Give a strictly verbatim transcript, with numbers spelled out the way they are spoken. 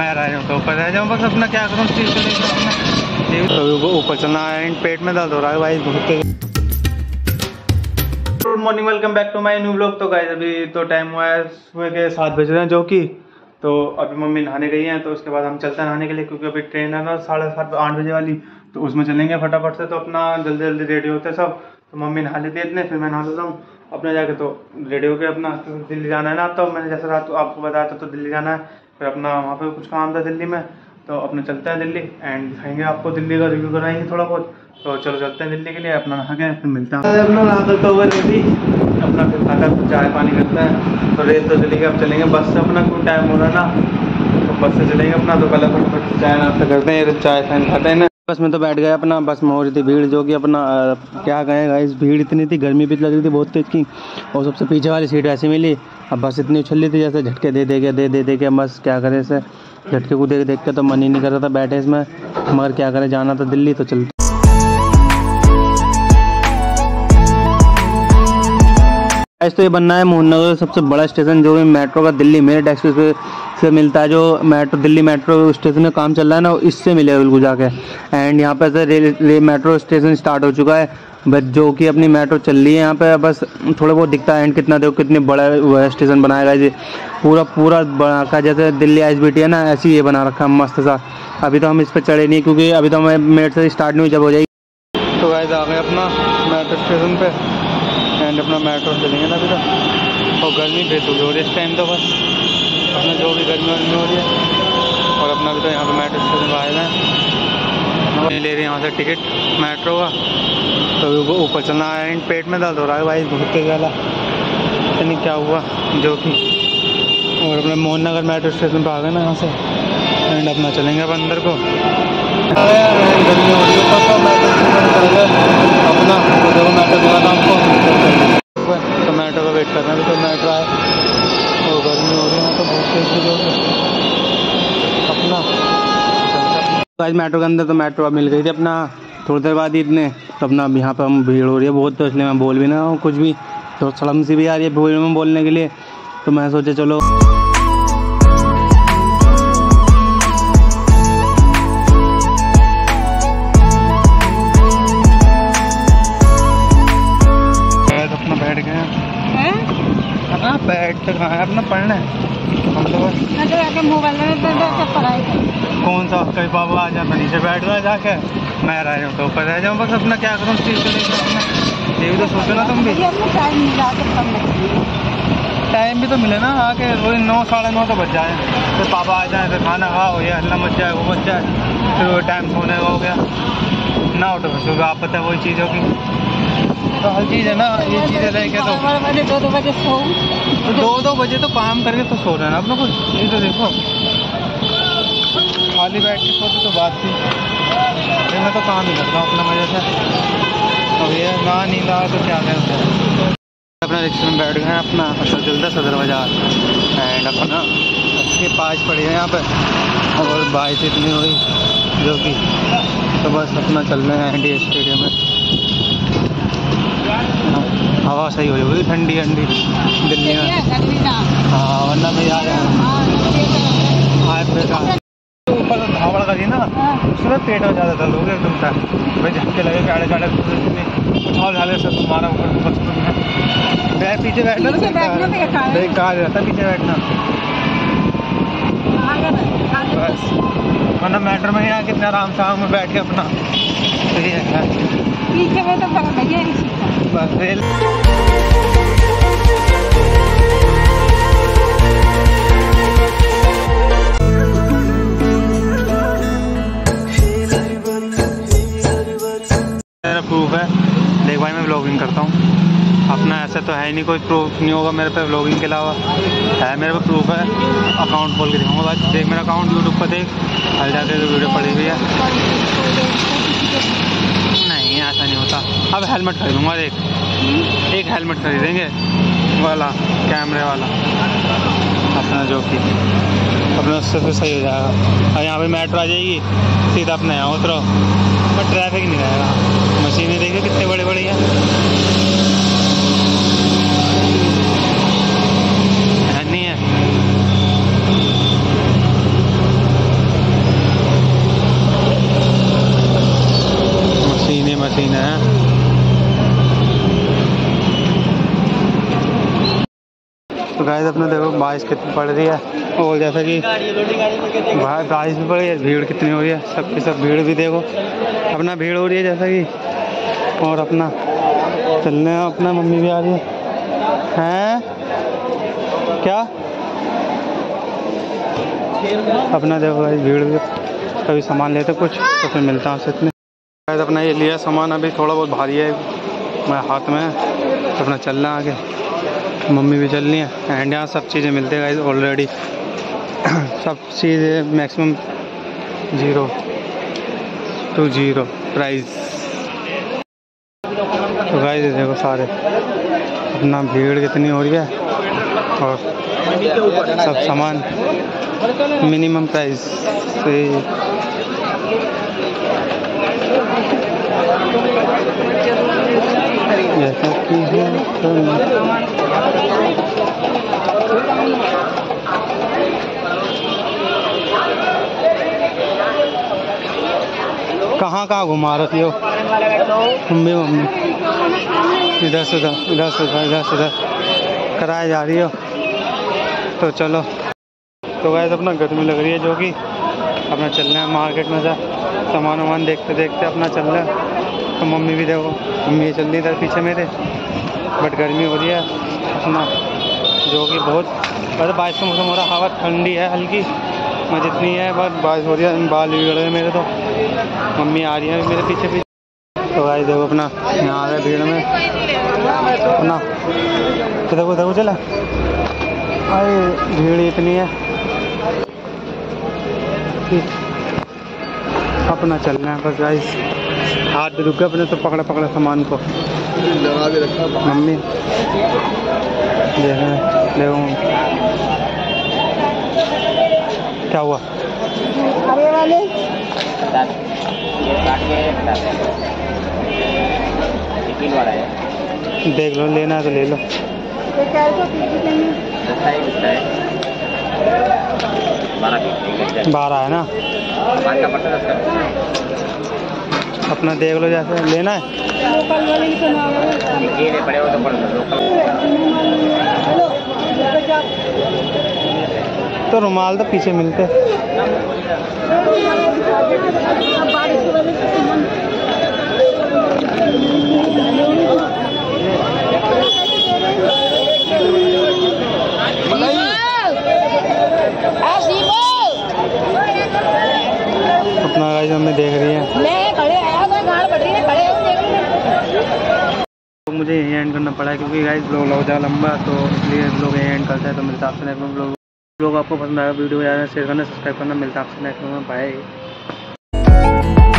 मैं रह जाऊँ तो ऊपर रह जाऊँ, बस अपना क्या करूँ चीज़ तो ऊपर चलना है, पेट में दर्द हो रहा है भाई बहुत। Good morning, welcome back to my new blog. तो गाइस अभी तो टाइम हुआ है सुबह के सात बज रहे हैं जो कि, तो अभी मम्मी नहाने गई हैं, तो उसके बाद हम चलते हैं नहाने के लिए, क्योंकि अभी ट्रेन है ना साढ़े सात आठ बजे वाली, तो उसमें चलेंगे फटाफट से। तो अपना जल्दी जल्दी रेडी होते हैं सब, तो मम्मी नहा लेती है इतने, फिर मैं नहा लेता हूँ अपने जाके। तो रेडी होकर अपना दिल्ली जाना है ना, तो मैंने जैसे रात को आपको बताया था, तो दिल्ली जाना है, फिर अपना वहाँ पे कुछ काम था दिल्ली में, तो अपने चलते हैं दिल्ली एंड दिखाएंगे आपको, दिल्ली का रिव्यू कराएंगे थोड़ा बहुत। तो चलो चलते हैं दिल्ली के लिए, अपना नहा के फिर मिलते हैं। अपना नहा करते हुए रेडी, अपना फिर खाकर चाय पानी करते हैं। तो रेत तो चलेंगे, अब चलेंगे बस से, अपना क्यों टाइम हो रहा है ना, तो बस से चलेंगे अपना। तो पहले फटाफट चाय नाश्ता करते हैं, चाय फैन खाते हैं ना। बस में तो बैठ गए अपना, बस में हो रही थी भीड़ जो कि अपना आ, क्या कहें गाइस, भीड़ इतनी थी, गर्मी भी लग रही थी बहुत तेज की, और सबसे पीछे वाली सीट ऐसी मिली। अब बस इतनी उछल रही थी जैसे झटके दे दे के दे दे दे के, बस क्या करें इसे, झटके को देख देख के तो मन ही नहीं कर रहा था बैठे इसमें, मगर क्या करें, जाना था दिल्ली तो चलते। ऐसे तो ये बनना है मोहननगर सबसे बड़ा स्टेशन जो भी मेट्रो का दिल्ली मेरठ एक्सप्रेस से मिलता है, जो मेट्रो दिल्ली मेट्रो स्टेशन में काम चल रहा है ना, इससे मिलेगा बिल्कुल जाके। एंड यहाँ पे से रेल रे, मेट्रो स्टेशन स्टार्ट हो चुका है, बस जो कि अपनी मेट्रो चल रही है यहाँ पे, बस थोड़ा बहुत दिखता है। एंड कितना देखो कितनी बड़ा स्टेशन बनाएगा जी, पूरा पूरा बना रखा, जैसे Delhi I S B T है ना, ऐसे ही ये बना रखा है मस्त सा। अभी तो हम इस पर चढ़े नहीं, क्योंकि अभी तो हमें मेट्रो से स्टार्ट नहीं हुई, जब हो जाएगी। तो गाइस आ गए अपना मेट्रो स्टेशन पे, एंड अपना मेट्रो चलेंगे ना अभी तो, और गर्मी बेतुकी हो रही है इस टाइम, तो बस अपना जो भी गर्मी वर्मी हो रही है। और अपना भी तो यहाँ पे मेट्रो स्टेशन पर आए हैं, ले रही है यहाँ से टिकट मेट्रो का, तो वो ऊपर चलना है। एंड पेट में दर्द हो रहा है भाई बहुत तेज वाला, पता नहीं क्या हुआ जो कि। और अपने मोहननगर मेट्रो स्टेशन पर आ गए ना यहाँ से, एंड अपना चलेंगे अब अंदर को। गर्मी हो रही है तो मेट्रो स्टेशन चल गए अपना, तो देखो मेट्रो दिखाता हमको, तो मेट्रो का वेट कर रहे हैं, तो मेट्रो आए, और गर्मी हो रही है तो बहुत तेज जो अपना। आज मेट्रो के अंदर तो मेट्रो मिल गई थी अपना थोड़ी देर बाद ही इतने, तो अपना अब यहाँ पर हम भीड़ हो रही है बहुत, तो इसलिए मैं बोल भी ना हूँ कुछ भी, तो शर्म सी भी आ रही है भीड़ में बोलने के लिए। तो मैं सोचा चलो अपना बैठ गए अपना बैठ तो कहाँ है, अपना पढ़ना है हम तो बस मोबाइल में पढ़ाई। कौन सा कई बाबा आ जाता नीचे बैठ गया जाके, मैं रह जाऊँ तो ऊपर रह जाऊँ, बस अपना क्या करूँ चीज़ तो ये भी तो सोचो ना तुम भी। टाइम भी तो मिले ना, आके वही नौ साढ़े नौ तो बज जाए, फिर पापा आ जाए, फिर खाना खाओ, ये हल्ला मच जाए वो मच जाए, फिर वो टाइम सोने का हो गया ना, उठो सुबह आप पता है वही चीज़ होगी, तो हर चीज़ है ना, ये चीज़ें रह गया तो दो दो बजे सो, तो दो दो बजे तो काम करके तो सो रहे हैं ना अपना कुछ, ये तो देखो खाली बैठ के सोते तो बात थी, मैं तो काम ही करता हूँ अपना मजे से। अब ये ना नींद आ तो क्या करते हैं, अपना रिक्शा में बैठ गए अपना, अच्छा चलता सदर बाजार, एंड अपना अच्छे पाँच पड़े हैं यहाँ पे, और बारिश इतनी हुई जो कि, तो बस अपना चल रहे हैं इंडिया स्टेडियम में। हवा सही हो हुई ठंडी ठंडी दिल्ली में, हाँ वरना मैं आ रहा हूँ ऊपर धावड़ का जी ना, उसमें पेट में ज़्यादा दर्द हो गया एकदम से, भाई झटके लगे गाड़े गाड़े कुछ और झाले से तुम्हारा ऊपर बचपन में बैठ पीछे बैठना ना, बेकार रहता पीछे बैठना बस, वरना मेट्रो में यहाँ कितना आराम से में बैठ के अपना सही है पीछे में तो बस रेल। मेरा प्रूफ है, देख भाई मैं व्लॉगिंग करता हूँ अपना, ऐसा तो है नहीं कोई प्रूफ नहीं होगा मेरे पे व्लॉगिंग के अलावा, है मेरे पे प्रूफ है, अकाउंट खोल के दिखाऊंगा भाई, देख मेरा अकाउंट यूट्यूब पर देख, हल जाते तो वीडियो पड़ी हुई है। नहीं ऐसा नहीं होता, अब हेलमेट खरीदूंगा, देख एक हेलमेट खरीदेंगे वाला कैमरे वाला अपना, जो कि अपना उससे फिर सही हो जाएगा। और यहाँ पे मेट्रो आ जाएगी सीधा अपने यहाँ उतरो, पर ट्रैफिक नहीं रहेगा। मशीनें देखिए कितने बड़े बड़े हैं, नहीं है तो गाइस अपना देखो बारिश कितनी पड़ रही है, और जैसा कि बाहर बारिश भी पड़ रही है, भीड़ कितनी हो रही है, सबकी सब भीड़ भी देखो अपना भीड़ हो रही है जैसा कि, और अपना चलने अपना मम्मी भी आ रही है हैं क्या अपना देखो गाइस भीड़ भी। कभी सामान लेते कुछ तो फिर मिलता है उससे इतने। गाइस अपना ये लिया सामान, अभी थोड़ा बहुत भारी है मैं हाथ में, तो अपना चल रहा है आगे, मम्मी भी चल रही है। एंड यहाँ सब चीज़ें मिलते हैं गाइस ऑलरेडी, सब चीज़ें maximum zero two zero price. तो गाइस देखो सारे अपना भीड़ कितनी हो रही है, और सब सामान मिनिमम प्राइस से। जैसा कि है कहाँ कहाँ घुमा रही हो मम्मी मम्मी इधर से उधर इधर से उधर इधर से उधर कराए जा रही हो। तो चलो तो गाइस अपना गर्मी लग रही है जो कि अपना चलना है मार्केट में से सामान वामान देखते देखते अपना चल रहा है। तो मम्मी भी देखो मम्मी ये चल रही इधर पीछे मेरे, बट गर्मी हो रही है अपना जो कि बहुत, अरे बारिश का मौसम हो रहा है, हवा ठंडी है हल्की मैं जितनी है, बस बारिश हो रही है, बाल बिगड़ रहे हैं मेरे। तो मम्मी आ रही है मेरे पीछे पीछे। तो गाइस देखो अपना यहाँ आ गए भीड़ में अपना, तो देखो देखो चला अरे भीड़ इतनी है कि अपना चलना है बस गाइस। हाथ भी रुक गए अपने तो पकड़े पकड़े सामान को लगा के रखा मम्मी देखो देखो क्या हुआ अरे वाले देख लो लेना है तो ले लो। बारह है ना अपना देख लो जैसे लेना है। तो रुमाल तो पीछे मिलते। अपना गाइस हमें देख रही है, तो मुझे यही एंड करना पड़ा क्योंकि गाइस ब्लॉग बहुत ज़्यादा लंबा, तो इसलिए लोग यही एंड करते हैं। तो मिलता है आपसे नेक्स्ट ब्लॉग। ब्लॉग आपको पसंद आया वीडियो यार शेयर करना सब्सक्राइब करना। मिलता है आपसे नेक्स्ट में, बाय।